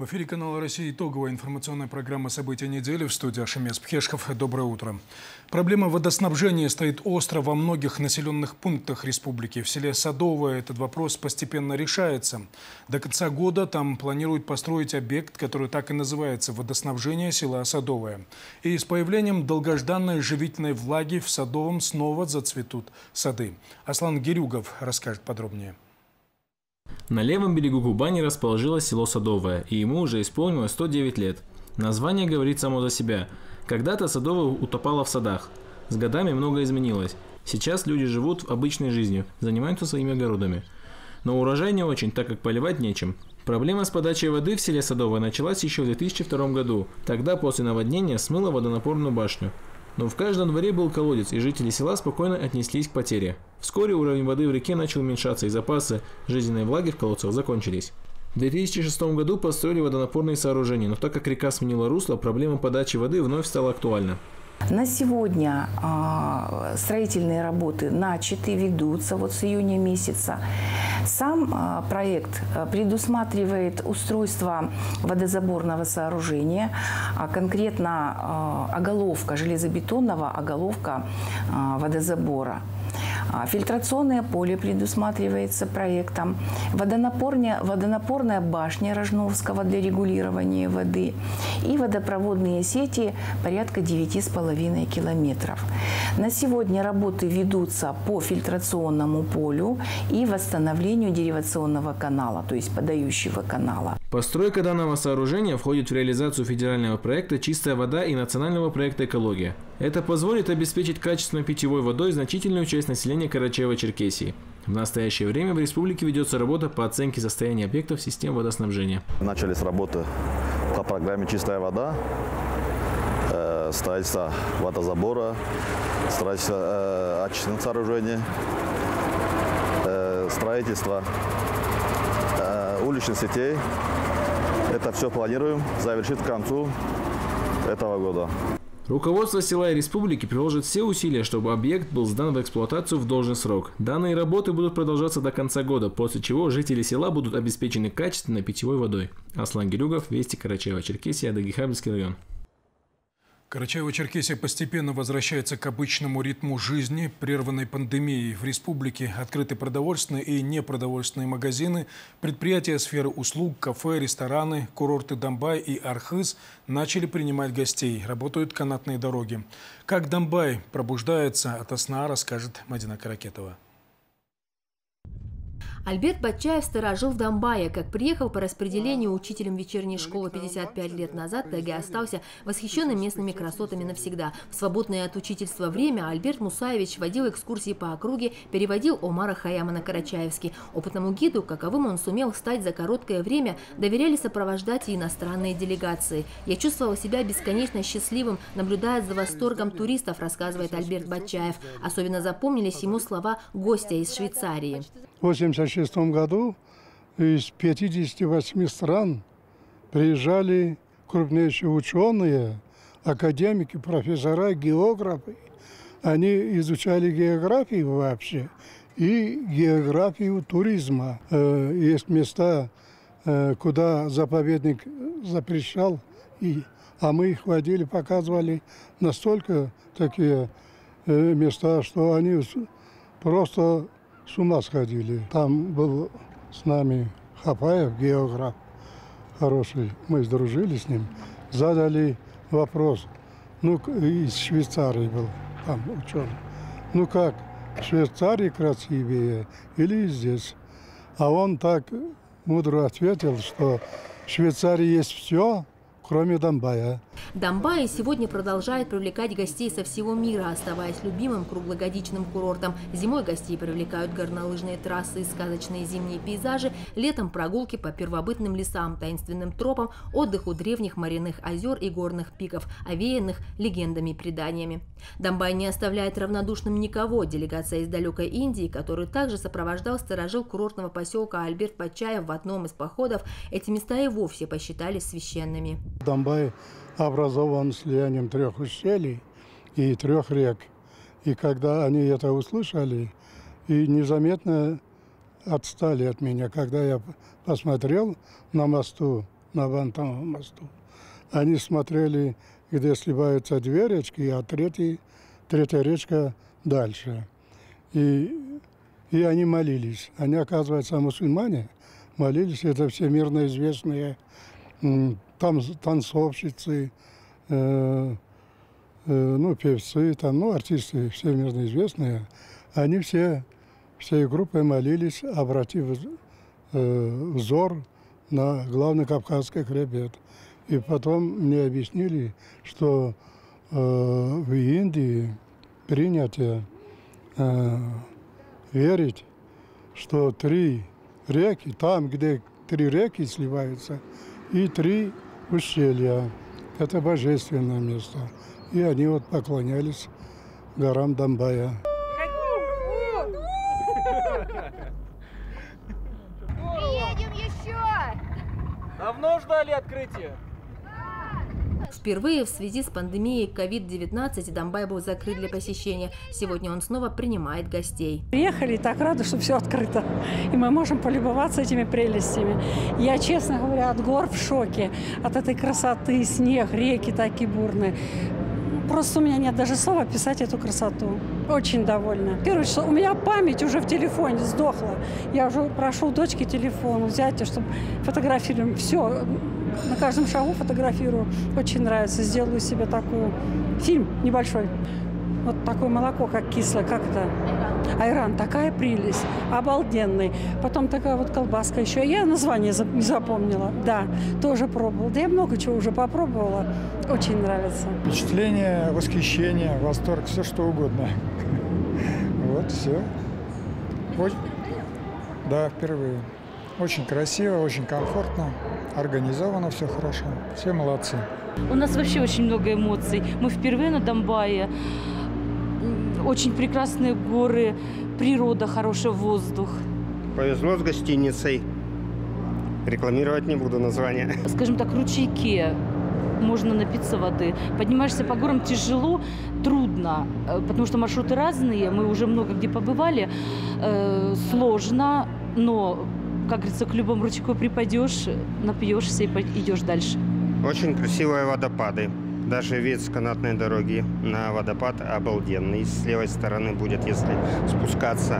В эфире канала «Россия» итоговая информационная программа «События недели». В студии Ашемес Пхешков. Доброе утро. Проблема водоснабжения стоит остро во многих населенных пунктах республики. В селе Садовое этот вопрос постепенно решается. До конца года там планируют построить объект, который так и называется «Водоснабжение села Садовое». И с появлением долгожданной живительной влаги в Садовом снова зацветут сады. Аслан Гирюгов расскажет подробнее. На левом берегу Кубани расположилось село Садовое, и ему уже исполнилось 109 лет. Название говорит само за себя. Когда-то Садовое утопало в садах. С годами многое изменилось. Сейчас люди живут обычной жизнью, занимаются своими огородами. Но урожай не очень, так как поливать нечем. Проблема с подачей воды в селе Садовое началась еще в 2002 году. Тогда после наводнения смыло водонапорную башню. Но в каждом дворе был колодец, и жители села спокойно отнеслись к потере. Вскоре уровень воды в реке начал уменьшаться, и запасы жизненной влаги в колодцах закончились. В 2006 году построили водонапорные сооружения, но так как река сменила русло, проблема подачи воды вновь стала актуальна. На сегодня строительные работы начаты, ведутся вот с июня месяца. Сам проект предусматривает устройство водозаборного сооружения, конкретно оголовка железобетонного, оголовка водозабора. Фильтрационное поле предусматривается проектом, водонапорная башня Рожновского для регулирования воды и водопроводные сети порядка 9,5 километров. На сегодня работы ведутся по фильтрационному полю и восстановлению деривационного канала, то есть подающего канала. Постройка данного сооружения входит в реализацию федерального проекта «Чистая вода» и национального проекта «Экология». Это позволит обеспечить качественной питьевой водой значительную часть населения Карачаево-Черкесии. В настоящее время в республике ведется работа по оценке состояния объектов систем водоснабжения. Начались работы по программе «Чистая вода», строительство водозабора, строительство очистных сооружений, строительство уличных сетей. Это все планируем завершить к концу этого года. Руководство села и республики приложит все усилия, чтобы объект был сдан в эксплуатацию в должный срок. Данные работы будут продолжаться до конца года, после чего жители села будут обеспечены качественной питьевой водой. Аслан Гирюгов, Вести, Карачаево-Черкесия, Дагихабельский район. Карачаево-Черкесия постепенно возвращается к обычному ритму жизни, прерванной пандемией. В республике открыты продовольственные и непродовольственные магазины, предприятия сферы услуг, кафе, рестораны, курорты Домбай и Архыз начали принимать гостей. Работают канатные дороги. Как Домбай пробуждается ото сна, расскажет Мадина Каракетова. Альберт Батчаев сторожил в Домбае. Как приехал по распределению учителем вечерней школы 55 лет назад, так и остался восхищенным местными красотами навсегда. В свободное от учительства время Альберт Мусаевич водил экскурсии по округе, переводил Омара Хайяма на карачаевский. Опытному гиду, каковым он сумел стать за короткое время, доверяли сопровождать и иностранные делегации. «Я чувствовал себя бесконечно счастливым, наблюдая за восторгом туристов», рассказывает Альберт Батчаев. Особенно запомнились ему слова гостя из Швейцарии. В 1986 году из 58 стран приезжали крупнейшие ученые, академики, профессора, географы. Они изучали географию вообще и географию туризма. Есть места, куда заповедник запрещал, а мы их водили, показывали настолько такие места, что они просто с ума сходили. Там был с нами Хапаев, географ хороший. Мы сдружили с ним. Задали вопрос. Ну, из Швейцарии был там ученый. Ну как, в Швейцарии красивее или здесь? А он так мудро ответил, что в Швейцарии есть все, кроме Домбая. Домбай сегодня продолжает привлекать гостей со всего мира, оставаясь любимым круглогодичным курортом. Зимой гостей привлекают горнолыжные трассы и сказочные зимние пейзажи, летом прогулки по первобытным лесам, таинственным тропам, отдых у древних моряных озер и горных пиков, овеянных легендами и преданиями. Домбай не оставляет равнодушным никого. Делегация из далекой Индии, которую также сопровождал сторожил курортного поселка Альберт Батчаев в одном из походов, эти места и вовсе посчитались священными. Домбай образован слиянием 3 ущелий и 3 рек. И когда они это услышали, и незаметно отстали от меня, когда я посмотрел на мосту на Вантановом мосту. Они смотрели, где сливаются две речки, а третья речка дальше. И они молились. Они, оказывается, мусульмане, молились. Это всемирно известные танцовщицы, певцы, артисты всемирно известные. Они всей группой молились, обратив взор на главный Кавказский хребет. И потом мне объяснили, что в Индии принято верить, что 3 реки, там, где 3 реки сливаются, и 3 ущелья. Это божественное место. И они поклонялись горам Домбая. Приедем еще! Давно ждали открытия? Впервые в связи с пандемией COVID-19 Домбай был закрыт для посещения. Сегодня он снова принимает гостей. Приехали и так рады, что все открыто. И мы можем полюбоваться этими прелестями. Я, честно говоря, от гор в шоке. От этой красоты, снег, реки такие бурные. Просто у меня нет даже слов описать эту красоту. Очень довольна. Первое, что у меня память уже в телефоне сдохла. Я уже прошу у дочки телефон взять, чтобы фотографировать. Все, на каждом шагу фотографирую. Очень нравится. Сделаю себе такой фильм небольшой. Вот такое молоко, как кислое, как это? Айран, такая прелесть, обалденный. Потом такая колбаска еще. Я название не запомнила. Да, тоже пробовала. Да я много чего уже попробовала. Очень нравится. Впечатление, восхищение, восторг, все что угодно. Вот, все. Да, впервые. Очень красиво, очень комфортно, организовано все хорошо. Все молодцы. У нас вообще очень много эмоций. Мы впервые на Домбае. Очень прекрасные горы, природа, хороший воздух. Повезло с гостиницей. Рекламировать не буду название. Скажем так, ручейки. Можно напиться воды. Поднимаешься по горам тяжело, трудно, потому что маршруты разные. Мы уже много где побывали. Сложно, но, как говорится, к любому ручейку припадешь, напьешься и идешь дальше. Очень красивые водопады. Даже вид с канатной дороги на водопад обалденный. С левой стороны будет, если спускаться,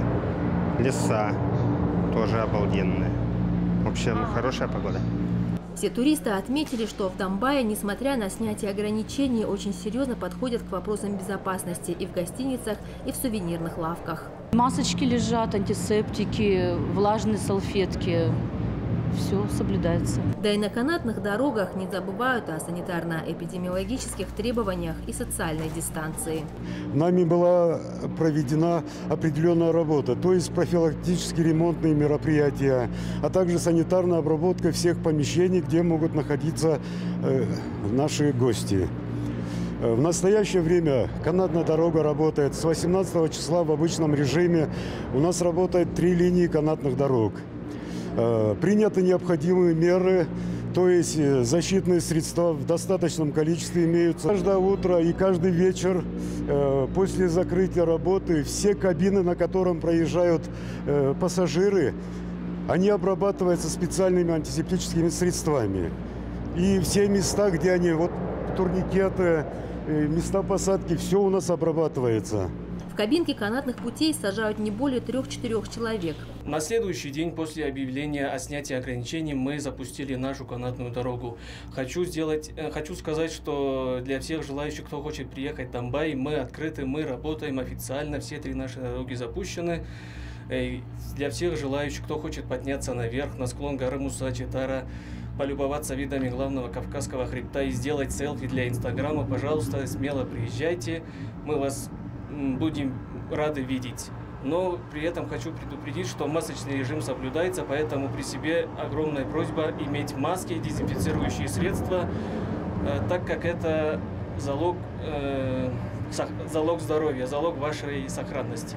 леса тоже обалденные. В общем, хорошая погода. Все туристы отметили, что в Домбае, несмотря на снятие ограничений, очень серьезно подходят к вопросам безопасности и в гостиницах, и в сувенирных лавках. Масочки лежат, антисептики, влажные салфетки. Все соблюдается. Да и на канатных дорогах не забывают о санитарно-эпидемиологических требованиях и социальной дистанции. Нами была проведена определенная работа, то есть профилактические ремонтные мероприятия, а также санитарная обработка всех помещений, где могут находиться наши гости. В настоящее время канатная дорога работает. С 18 числа в обычном режиме у нас работает 3 линии канатных дорог. Приняты необходимые меры, то есть защитные средства в достаточном количестве имеются. Каждое утро и каждый вечер после закрытия работы все кабины, на котором проезжают пассажиры, они обрабатываются специальными антисептическими средствами. И все места, где они, турникеты, места посадки, все у нас обрабатывается. В кабинке канатных путей сажают не более 3-4 человек. На следующий день после объявления о снятии ограничений мы запустили нашу канатную дорогу. Хочу сказать, что для всех желающих, кто хочет приехать в Домбай, мы открыты, мы работаем официально, все 3 наши дороги запущены. Для всех желающих, кто хочет подняться наверх, на склон горы Муса-Читара, полюбоваться видами главного Кавказского хребта и сделать селфи для Инстаграма, пожалуйста, смело приезжайте, мы вас будем рады видеть. Но при этом хочу предупредить, что масочный режим соблюдается, поэтому при себе огромная просьба иметь маски, дезинфицирующие средства, так как это залог здоровья, залог вашей сохранности.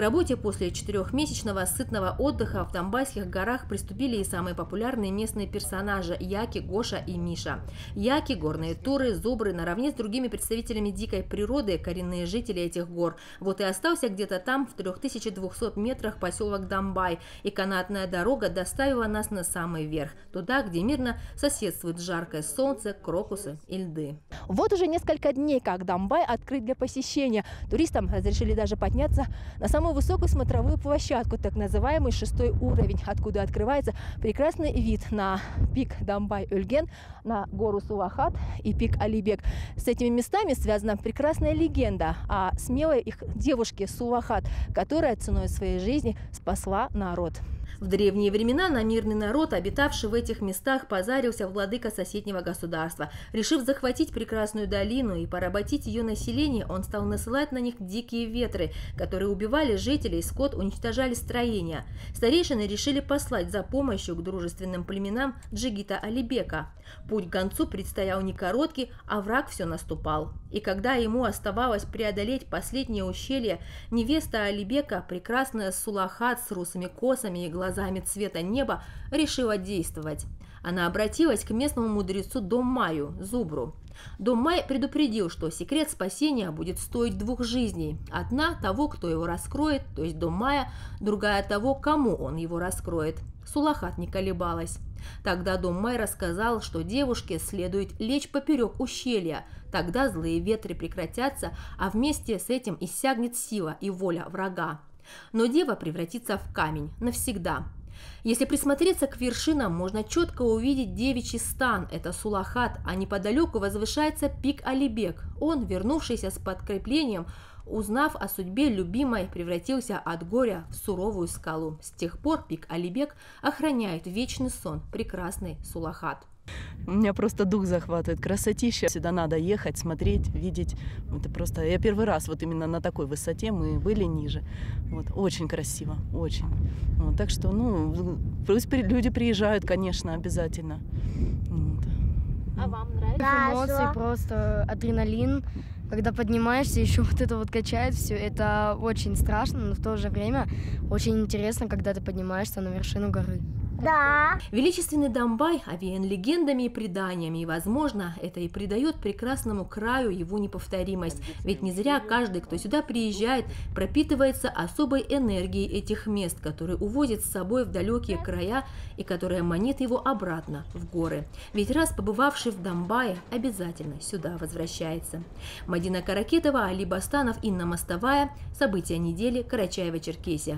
работе после 4-месячного сытного отдыха в Домбайских горах приступили и самые популярные местные персонажи – Яки, Гоша и Миша. Яки – горные туры, зубры, наравне с другими представителями дикой природы, коренные жители этих гор. Вот и остался где-то там, в 3200 метрах, поселок Домбай, и канатная дорога доставила нас на самый верх, туда, где мирно соседствует жаркое солнце, крокусы и льды. Вот уже несколько дней, как Домбай открыт для посещения. Туристам разрешили даже подняться на самую высокую смотровую площадку, так называемый 6-й уровень, откуда открывается прекрасный вид на пик Домбай-Өлген, на гору Сулахат и пик Алибек. С этими местами связана прекрасная легенда о смелой их девушке Сулахат, которая ценой своей жизни спасла народ. В древние времена на мирный народ, обитавший в этих местах, позарился владыка соседнего государства. Решив захватить прекрасную долину и поработить ее население, он стал насылать на них дикие ветры, которые убивали жителей, скот, уничтожали строения. Старейшины решили послать за помощью к дружественным племенам Джигита Алибека. Путь к гонцу предстоял не короткий, а враг все наступал. И когда ему оставалось преодолеть последнее ущелье, невеста Алибека, прекрасная Сулахат с русыми косами и глазами цвета неба, решила действовать. Она обратилась к местному мудрецу Доммаю, Зубру. Доммай предупредил, что секрет спасения будет стоить 2 жизней. Одна – того, кто его раскроет, то есть Доммая, другая – того, кому он его раскроет. Сулахат не колебалась. Тогда Доммай рассказал, что девушке следует лечь поперек ущелья. Тогда злые ветры прекратятся, а вместе с этим иссякнет сила и воля врага. Но дева превратится в камень навсегда. Если присмотреться к вершинам, можно четко увидеть девичий стан, это Сулахат, а неподалеку возвышается пик Алибек. Он, вернувшийся с подкреплением, узнав о судьбе любимой, превратился от горя в суровую скалу. С тех пор пик Алибек охраняет вечный сон прекрасной Сулахат. У меня просто дух захватывает, красотища. Сюда надо ехать, смотреть, видеть. Это просто... Я первый раз вот именно на такой высоте, мы были ниже. Вот. Очень красиво, очень. Вот. Так что, пусть люди приезжают, конечно, обязательно. Вот. А вам нравится? Эмоции, просто адреналин. Когда поднимаешься, еще вот это вот качает все. Это очень страшно, но в то же время очень интересно, когда ты поднимаешься на вершину горы. Да. Величественный Домбай овеян легендами и преданиями, и, возможно, это и придает прекрасному краю его неповторимость. Ведь не зря каждый, кто сюда приезжает, пропитывается особой энергией этих мест, которые увозят с собой в далекие края и которая манит его обратно в горы. Ведь раз побывавший в Домбае, обязательно сюда возвращается. Мадина Каракетова, Али Бастанов, Инна Мостовая. События недели. Карачаево-Черкесия.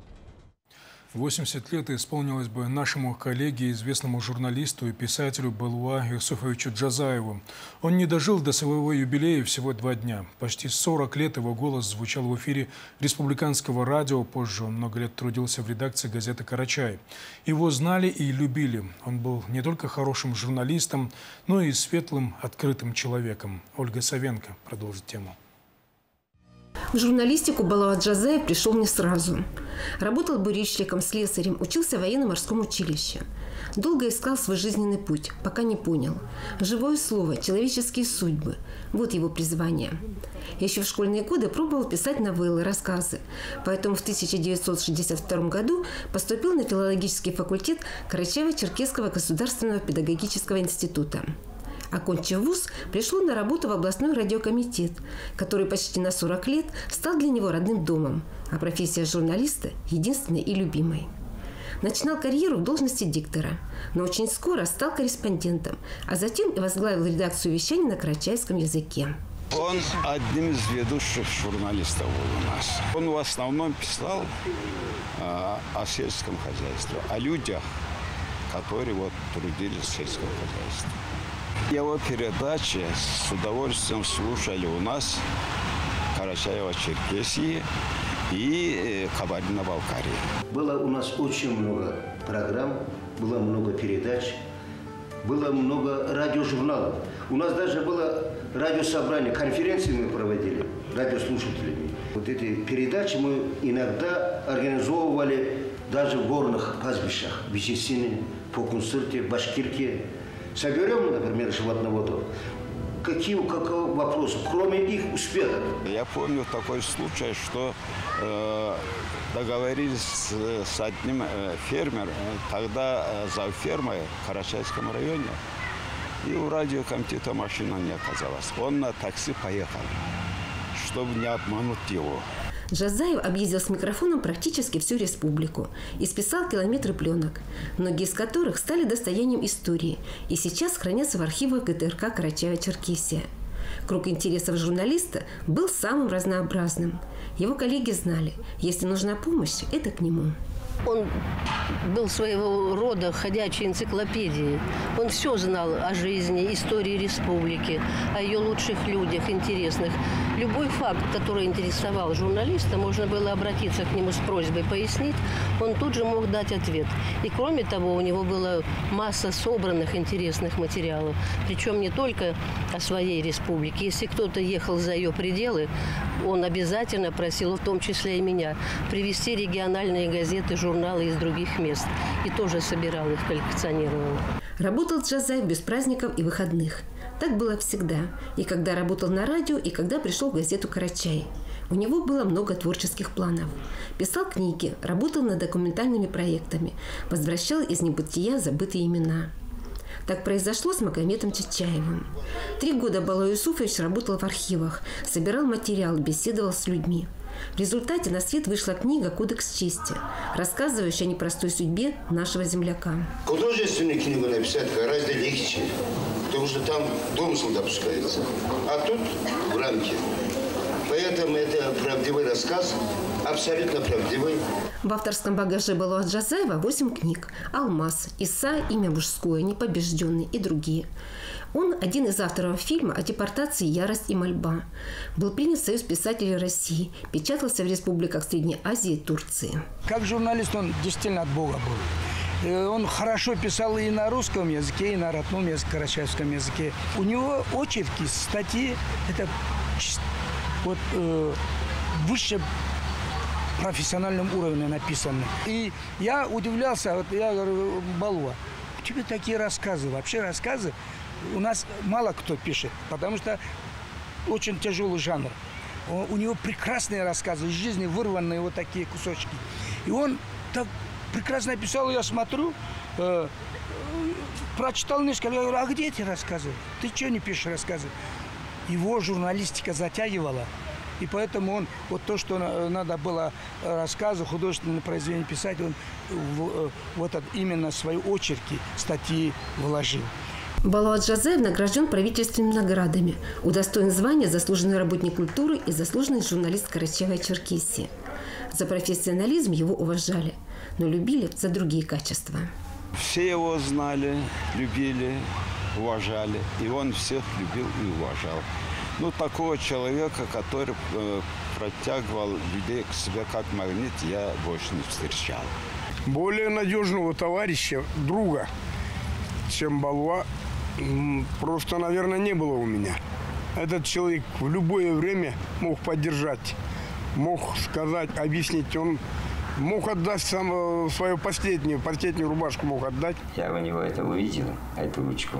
80 лет исполнилось бы нашему коллеге, известному журналисту и писателю Балуа Юсуфовичу Джазаеву. Он не дожил до своего юбилея всего 2 дня. Почти 40 лет его голос звучал в эфире республиканского радио. Позже он много лет трудился в редакции газеты «Карачай». Его знали и любили. Он был не только хорошим журналистом, но и светлым, открытым человеком. Ольга Савенко продолжит тему. В журналистику Балуа Джазаев пришел не сразу. Работал бурильщиком, слесарем, учился в военно-морском училище. Долго искал свой жизненный путь, пока не понял. Живое слово, человеческие судьбы – вот его призвание. Еще в школьные годы пробовал писать новеллы, рассказы. Поэтому в 1962 году поступил на филологический факультет Карачаево-Черкесского государственного педагогического института. Окончив вуз, пришел на работу в областной радиокомитет, который почти на 40 лет стал для него родным домом, а профессия журналиста – единственной и любимой. Начинал карьеру в должности диктора, но очень скоро стал корреспондентом, а затем и возглавил редакцию вещаний на карачайском языке. Он одним из ведущих журналистов был у нас. Он в основном писал о сельском хозяйстве, о людях, которые трудились в сельском хозяйстве. Его передачи с удовольствием слушали у нас в Карачаево-Черкесии и Кабардино-Балкарии. Было у нас очень много программ, было много передач, было много радиожурналов. У нас даже было радиособрание, конференции мы проводили радиослушателями. Вот эти передачи мы иногда организовывали даже в горных пастбищах, в Вичесине, Покунсырте, Башкирке. Соберем, например, животноводов, какие вопросы, кроме их успехов. Я помню такой случай, что договорились с одним фермером, тогда за фермой в Карачайском районе, и у радиокомитета машина не оказалась. Он на такси поехал, чтобы не обмануть его. Джазаев объездил с микрофоном практически всю республику и списал километры пленок, многие из которых стали достоянием истории и сейчас хранятся в архивах ГТРК Карачаево-Черкесия. Круг интересов журналиста был самым разнообразным. Его коллеги знали, если нужна помощь, это к нему. Он был своего рода ходячей энциклопедией. Он все знал о жизни, истории республики, о ее лучших людях, интересных. Любой факт, который интересовал журналиста, можно было обратиться к нему с просьбой пояснить, он тут же мог дать ответ. И кроме того, у него была масса собранных интересных материалов. Причем не только о своей республике. Если кто-то ехал за ее пределы, он обязательно просил, в том числе и меня, привезти региональные газеты, журналы из других мест. И тоже собирал их, коллекционировал. Работал Джазаев без праздников и выходных. Так было всегда. И когда работал на радио, и когда пришел в газету «Карачай». У него было много творческих планов. Писал книги, работал над документальными проектами, возвращал из небытия забытые имена. Так произошло с Магометом Чачаевым. 3 года Балой Юсуфович работал в архивах, собирал материал, беседовал с людьми. В результате на свет вышла книга «Кодекс чести», рассказывающая о непростой судьбе нашего земляка. Художественную книгу написать гораздо легче, потому что там домысл допускается. А тут в рамке. Поэтому это правдивый рассказ, абсолютно правдивый. В авторском багаже Балуа Джазаева 8 книг: «Алмаз», «Иса», «Имя мужское», «Непобежденный» и другие. Он один из авторов фильма о депортации «Ярость и мольба». Был принят в Союз писателей России, печатался в республиках Средней Азии и Турции. Как журналист он действительно от Бога был. Он хорошо писал и на русском языке, и на родном языке, карачаевском языке. У него очерки, статьи, это вот выше профессиональном уровне написаны. И я удивлялся, вот я говорю: Балуа, у тебя такие рассказы, вообще рассказы у нас мало кто пишет, потому что очень тяжелый жанр. У него прекрасные рассказы из жизни, вырванные вот такие кусочки. И он так прекрасно писал, я смотрю, прочитал несколько, я говорю: а где эти рассказы? Ты что не пишешь рассказы? Его журналистика затягивала. И поэтому он, вот то, что надо было рассказы, художественные произведения писать, он вот именно свои очерки, статьи вложил. Балуа Джазаев награжден правительственными наградами, удостоен звания «Заслуженный работник культуры» и «Заслуженный журналист Карачаево-Черкесии». За профессионализм его уважали, но любили за другие качества. Все его знали, любили, уважали, и он всех любил и уважал. Ну, такого человека, который протягивал людей к себе как магнит, я больше не встречал. Более надежного товарища, друга, чем Балуа, просто, наверное, не было у меня. Этот человек в любое время мог поддержать, мог сказать, объяснить. Он мог отдать свою последнюю рубашку мог отдать. Я у него это увидел, эту ручку.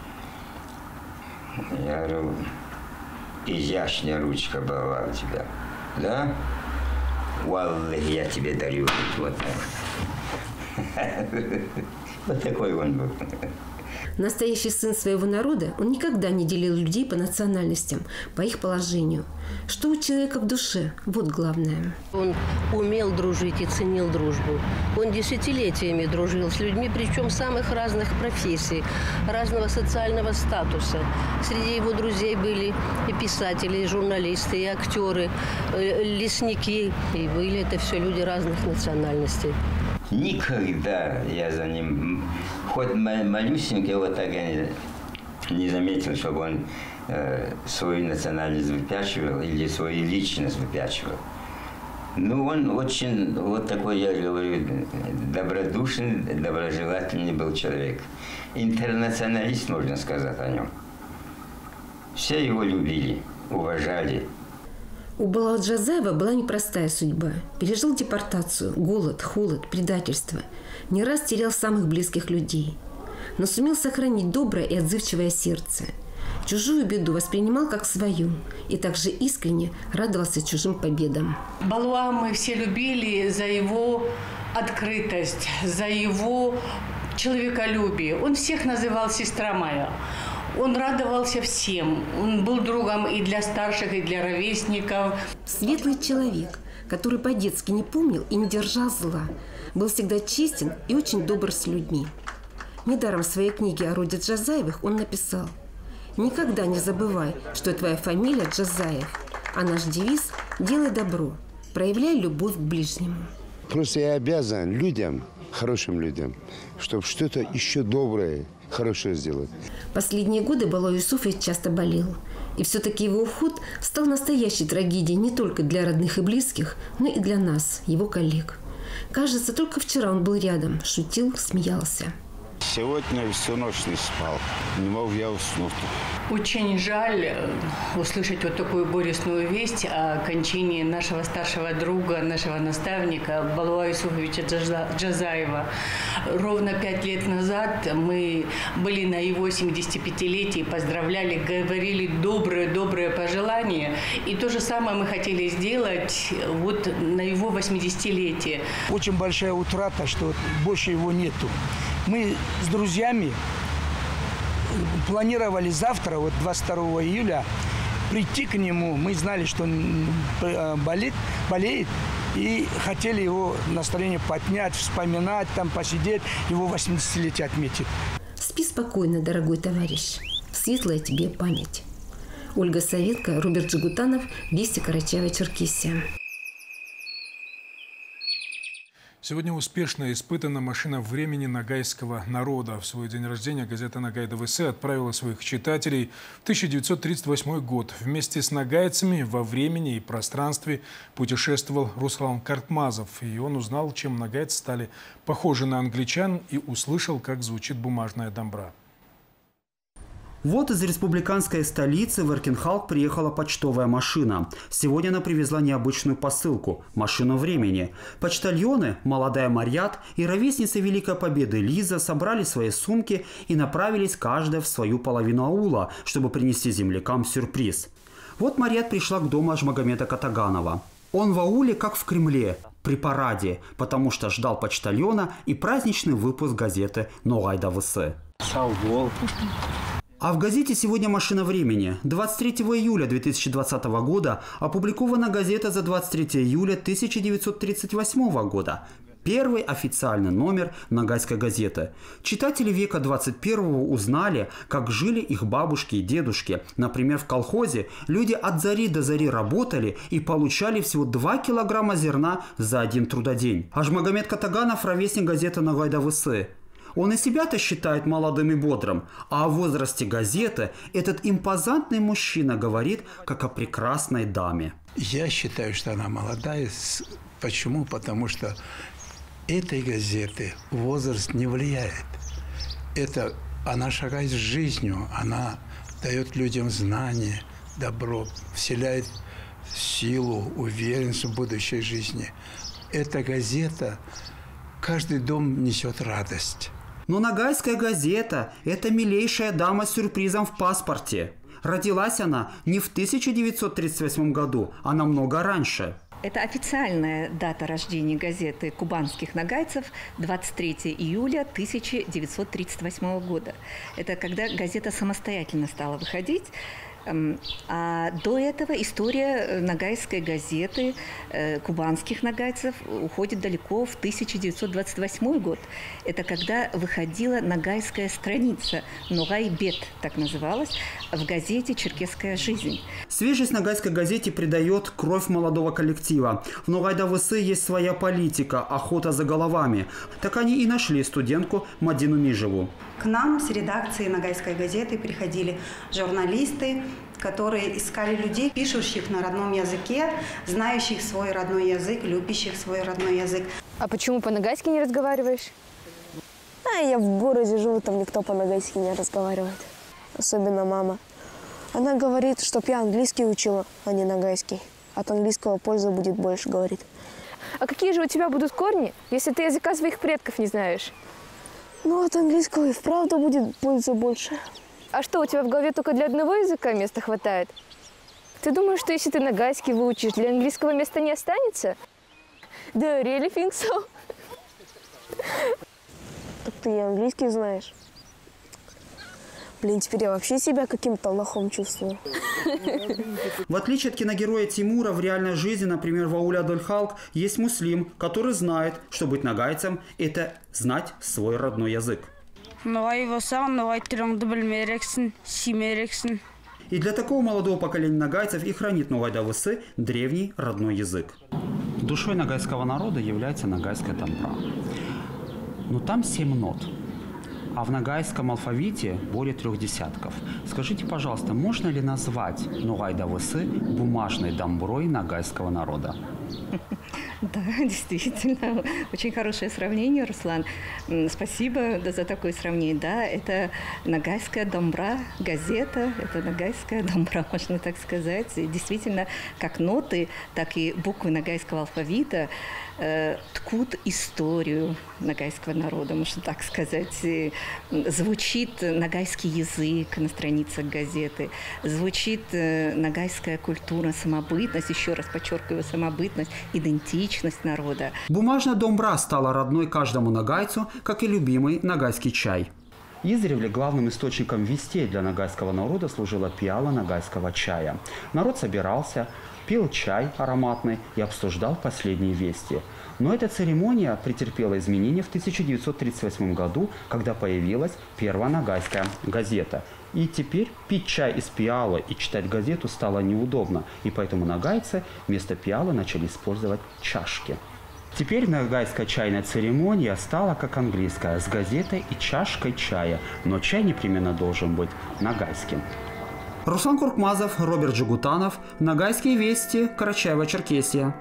Я говорю: изящная ручка была у тебя, да? Уаллахи, я тебе дарю. Вот так. Вот такой он был. Настоящий сын своего народа, он никогда не делил людей по национальностям, по их положению. Что у человека в душе, вот главное. Он умел дружить и ценил дружбу. Он десятилетиями дружил с людьми, причем самых разных профессий, разного социального статуса. Среди его друзей были и писатели, и журналисты, и актеры, лесники. И были это все люди разных национальностей. Никогда я за ним, хоть малюсенький, вот так я не заметил, чтобы он свою национальность выпячивал или свою личность выпячивал. Ну, он очень, вот такой, я говорю, добродушный, доброжелательный был человек. Интернационалист, можно сказать о нем. Все его любили, уважали. У Балуа Джазаева была непростая судьба. Пережил депортацию, голод, холод, предательство. Не раз терял самых близких людей. Но сумел сохранить доброе и отзывчивое сердце. Чужую беду воспринимал как свою и также искренне радовался чужим победам. Балуа мы все любили за его открытость, за его человеколюбие. Он всех называл «сестра моя». Он радовался всем. Он был другом и для старших, и для ровесников. Светлый человек, который по-детски не помнил и не держал зла, был всегда честен и очень добр с людьми. Недаром в своей книге о роде Джазаевых он написал: «Никогда не забывай, что твоя фамилия Джазаев, а наш девиз – делай добро, проявляй любовь к ближнему». Просто я обязан людям, хорошим людям, чтобы что-то еще доброе, хорошее сделать. Последние годы Балуа Юсуфович часто болел. И все-таки его уход стал настоящей трагедией не только для родных и близких, но и для нас, его коллег. Кажется, только вчера он был рядом, шутил, смеялся. Сегодня всю ночь не спал, не мог я уснуть. Очень жаль услышать вот такую горестную весть о кончине нашего старшего друга, нашего наставника Балуа Юсуфовича Джазаева. Ровно 5 лет назад мы были на его 75-летии, поздравляли, говорили добрые пожелания. И то же самое мы хотели сделать вот на его 80-летие. Очень большая утрата, что больше его нету. Мы с друзьями планировали завтра, вот 22 июля, прийти к нему. Мы знали, что он болеет, и хотели его настроение поднять, вспоминать, там посидеть, его 80-летие отметить. Спи спокойно, дорогой товарищ. Светлая тебе память. Ольга Советка, Роберт Джигутанов, Вести, Карачаево-Черкесия. Сегодня успешно испытана машина времени ногайского народа. В свой день рождения газета «Ногай ДВС» отправила своих читателей в 1938 год. Вместе с ногайцами во времени и пространстве путешествовал Руслан Картмазов. И он узнал, чем ногайцы стали похожи на англичан, и услышал, как звучит бумажная домбра. Вот из республиканской столицы в Эркинхалк приехала почтовая машина. Сегодня она привезла необычную посылку – машину времени. Почтальоны, молодая Марьят и ровесница Великой Победы Лиза собрали свои сумки и направились каждая в свою половину аула, чтобы принести землякам сюрприз. Вот Марьят пришла к дому Ажмагомеда Катаганова. Он в ауле, как в Кремле, при параде, потому что ждал почтальона и праздничный выпуск газеты «Ногай ДВС». А в газете «Сегодня машина времени» 23 июля 2020 года опубликована газета за 23 июля 1938 года. Первый официальный номер Ногайской газеты. Читатели века 21-го узнали, как жили их бабушки и дедушки. Например, в колхозе люди от зари до зари работали и получали всего 2 килограмма зерна за один трудодень. Ажмагомед Катаганов – ровесник газеты «Ногай ДВС». Он и себя-то считает молодым и бодрым, а о возрасте газеты этот импозантный мужчина говорит, как о прекрасной даме. Я считаю, что она молодая. Почему? Потому что этой газеты возраст не влияет. Она шагает с жизнью, она дает людям знания, добро, вселяет силу, уверенность в будущей жизни. Эта газета, каждый дом несет радость. Но Ногайская газета – это милейшая дама с сюрпризом в паспорте. Родилась она не в 1938 году, а намного раньше. Это официальная дата рождения газеты кубанских ногайцев – 23 июля 1938 года. Это когда газета самостоятельно стала выходить. А до этого история ногайской газеты, кубанских ногайцев, уходит далеко в 1928 год. Это когда выходила ногайская страница, Ногай-бет так называлась, в газете «Черкесская жизнь». Свежесть ногайской газете придает кровь молодого коллектива. В Ногай ДВС есть своя политика, охота за головами. Так они и нашли студентку Мадину Мижеву. К нам с редакции Ногайской газеты приходили журналисты, которые искали людей, пишущих на родном языке, знающих свой родной язык, любящих свой родной язык. А почему по-ногайски не разговариваешь? Я в городе живу, там никто по-ногайски не разговаривает. Особенно мама. Она говорит, чтоб я английский учила, а не ногайский. От английского польза будет больше, говорит. А какие же у тебя будут корни, если ты языка своих предков не знаешь? От английского и вправду будет польза больше. А что, у тебя в голове только для одного языка места хватает? Ты думаешь, что если ты нагайский выучишь, для английского места не останется? Do you really think so? Так ты и английский знаешь. Блин, теперь я вообще себя каким-то лохом чувствую. В отличие от киногероя Тимура, в реальной жизни, например, в ауле Адольхалк, есть муслим, который знает, что быть нагайцем – это знать свой родной язык. И для такого молодого поколения нагайцев и хранит Ногай Давысы древний родной язык. Душой нагайского народа является нагайская домбра. Но там 7 нот. А в нагайском алфавите более 3 десятков. Скажите, пожалуйста, можно ли назвать Ногай Давысы бумажной домброй нагайского народа? Да, действительно, очень хорошее сравнение, Руслан. Спасибо за такое сравнение. Да, это нагайская домбра, газета, это нагайская домбра, можно так сказать. И действительно, как ноты, так и буквы нагайского алфавита ткут историю нагайского народа, можно так сказать. Звучит нагайский язык на страницах газеты, звучит нагайская культура, самобытность, еще раз подчеркиваю, самобытность, идентичность народа. Бумажная домбра стала родной каждому нагайцу, как и любимый нагайский чай. Издревле главным источником вестей для нагайского народа служила пиала нагайского чая. Народ собирался, пил чай ароматный и обсуждал последние вести. Но эта церемония претерпела изменения в 1938 году, когда появилась первая нагайская газета. И теперь пить чай из пиалы и читать газету стало неудобно, и поэтому нагайцы вместо пиалы начали использовать чашки. Теперь нагайская чайная церемония стала как английская, с газетой и чашкой чая, но чай непременно должен быть нагайским. Руслан Куркмазов, Роберт Джигутанов, Нагайские вести, Карачаево-Черкесия.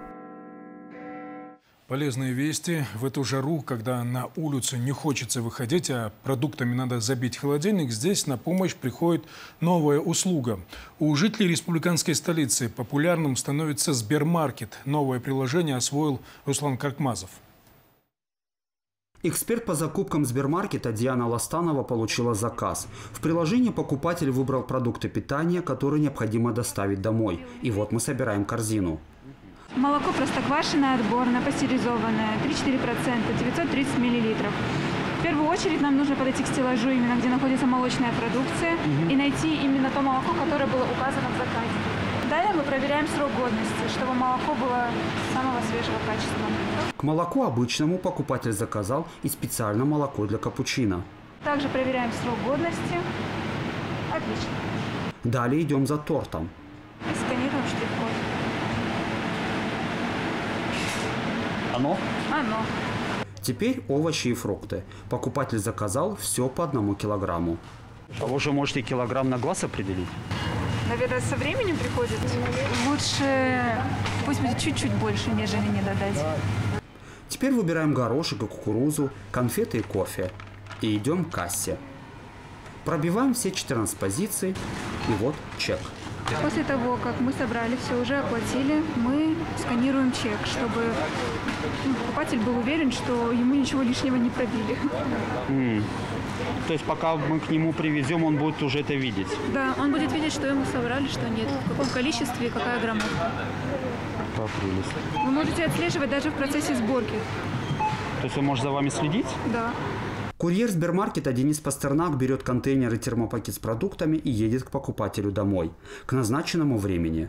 Полезные вести в эту жару, когда на улицу не хочется выходить, а продуктами надо забить холодильник, здесь на помощь приходит новая услуга. У жителей республиканской столицы популярным становится Сбермаркет. Новое приложение освоил Руслан Куркмазов. Эксперт по закупкам Сбермаркета Диана Ластанова получила заказ. В приложении покупатель выбрал продукты питания, которые необходимо доставить домой. И вот мы собираем корзину. Молоко простоквашиное, отборное, пастеризованное, 3-4%, 930 мл. В первую очередь нам нужно подойти к стеллажу, именно где находится молочная продукция, и найти именно то молоко, которое было указано в заказе. Далее мы проверяем срок годности, чтобы молоко было самого свежего качества. К молоку обычному покупатель заказал и специально молоко для капучино. Также проверяем срок годности. Отлично. Далее идем за тортом. И сканируем штрих-код. Оно? Оно. Теперь овощи и фрукты. Покупатель заказал все по 1 килограмму. А вы уже можете килограмм на глаз определить? Наверное, со временем приходит. Лучше пусть будет чуть-чуть больше, нежели не додать. Теперь выбираем горошек и кукурузу, конфеты и кофе. И идем к кассе. Пробиваем все 14 позиций. И вот чек. После того, как мы собрали все, уже оплатили, мы сканируем чек, чтобы покупатель был уверен, что ему ничего лишнего не пробили. То есть пока мы к нему привезем, он будет уже это видеть? Да, он будет видеть, что ему собрали, что нет, в каком количестве и какая граммовка. Вы можете отслеживать даже в процессе сборки. То есть он может за вами следить? Да. Курьер Сбермаркета Денис Пастернак берет контейнер и термопакет с продуктами и едет к покупателю домой к назначенному времени.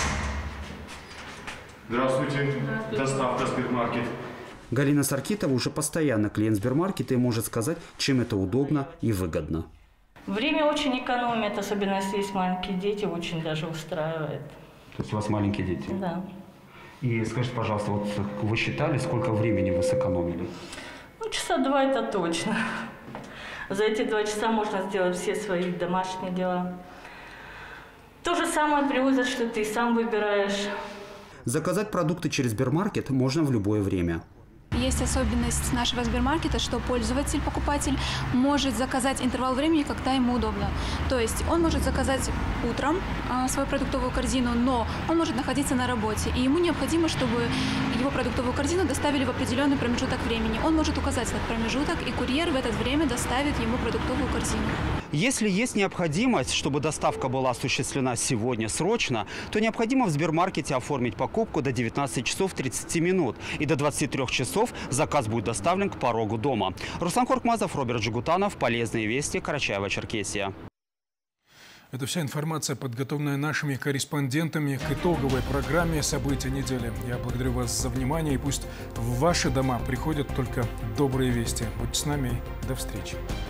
Здравствуйте. Доставка Сбермаркет. Галина Саркитова уже постоянно клиент Сбермаркета и может сказать, чем это удобно и выгодно. Время очень экономит, особенно если есть маленькие дети, очень даже устраивает. То есть у вас маленькие дети? Да. И скажите, пожалуйста, вот вы считали, сколько времени вы сэкономили? Ну, часа 2 это точно. За эти 2 часа можно сделать все свои домашние дела. То же самое привозят, что ты сам выбираешь. Заказать продукты через Сбермаркет можно в любое время. Есть особенность нашего Сбермаркета, что пользователь, покупатель может заказать интервал времени, когда ему удобно. То есть он может заказать утром свою продуктовую корзину, но он может находиться на работе. И ему необходимо, чтобы его продуктовую корзину доставили в определенный промежуток времени. Он может указать этот промежуток, и курьер в это время доставит ему продуктовую корзину. Если есть необходимость, чтобы доставка была осуществлена сегодня срочно, то необходимо в Сбермаркете оформить покупку до 19 часов 30 минут. И до 23 часов заказ будет доставлен к порогу дома. Руслан Коркмазов, Роберт Жигутанов. Полезные вести. Карачаево-Черкесия. Это вся информация, подготовленная нашими корреспондентами к итоговой программе «События недели». Я благодарю вас за внимание, и пусть в ваши дома приходят только добрые вести. Будьте с нами. До встречи.